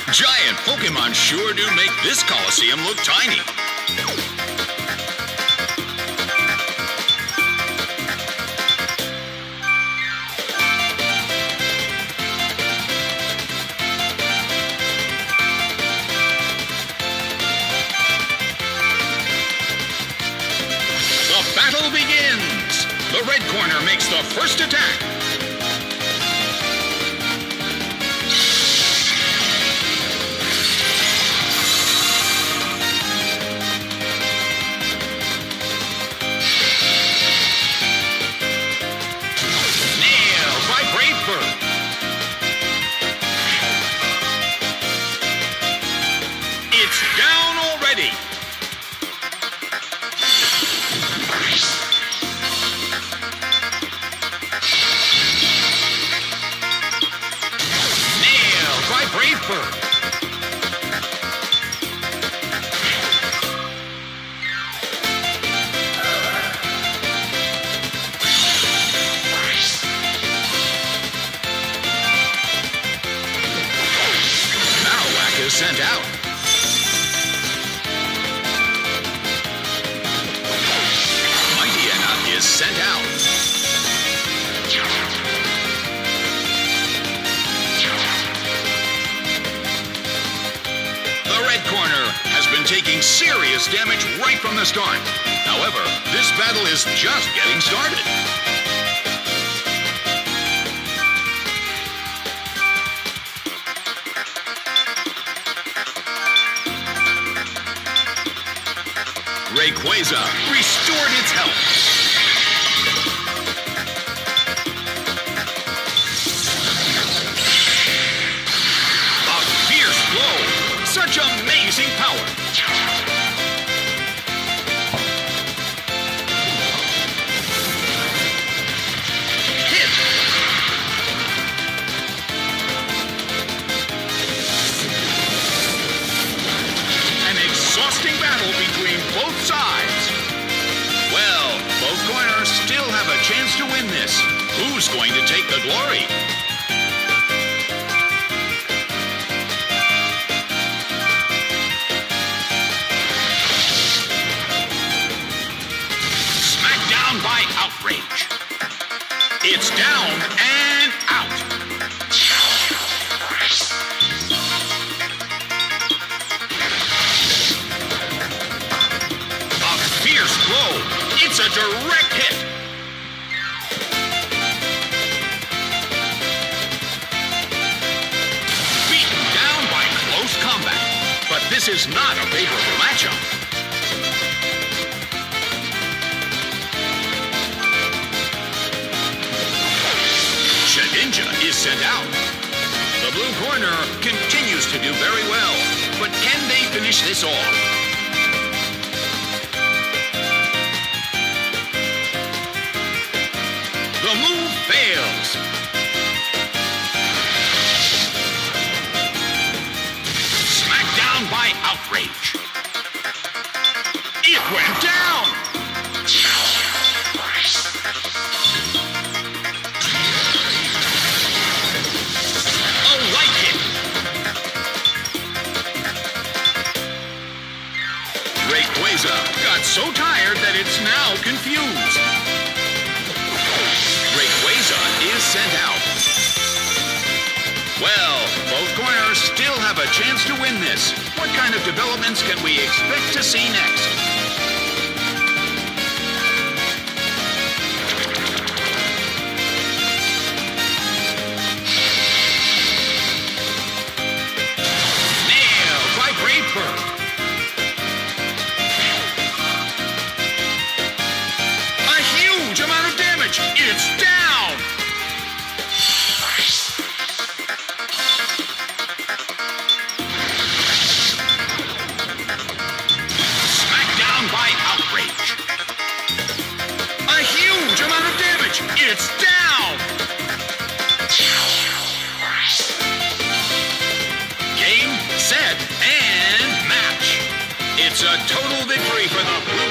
Giant Pokemon sure do make this Coliseum look tiny. The battle begins! The red corner makes the first attack. It's down already. Nailed by Brave Bird. Marowak is sent out. Is sent out. The red corner has been taking serious damage right from the start. However, this battle is just getting started. Rayquaza restored its health. Such amazing power! Hit! An exhausting battle between both sides. Well, both corners still have a chance to win this. Who's going to take the glory? By Outrage. It's down and out. A fierce blow. It's a direct hit. Beaten down by close combat. But this is not a favorable matchup. Shedinja is sent out. The blue corner continues to do very well, but can they finish this off? The move fails. Smacked down by Outrage. It went down. Rayquaza got so tired that it's now confused. Rayquaza is sent out. Well, both corners still have a chance to win this. What kind of developments can we expect to see next? Nailed by Brave Bird. It's down! Smacked down by Outrage. A huge amount of damage! It's down! Game, set, and match. It's a total victory for the Blue